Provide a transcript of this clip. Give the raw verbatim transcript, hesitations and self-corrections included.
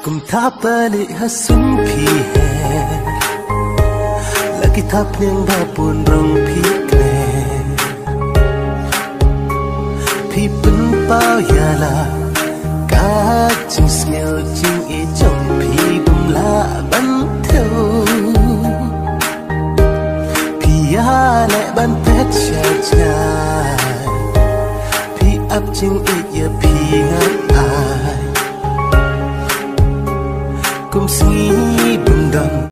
Kum tháp balik hasum pi her lagi tháp yang dapun rong pi kle pi pen pao ya la ka chung smell chung e chong pi bum la ban theo pi ya le ban pet cha cha pi ap chung e ya pi ngat ai kum singi bum dang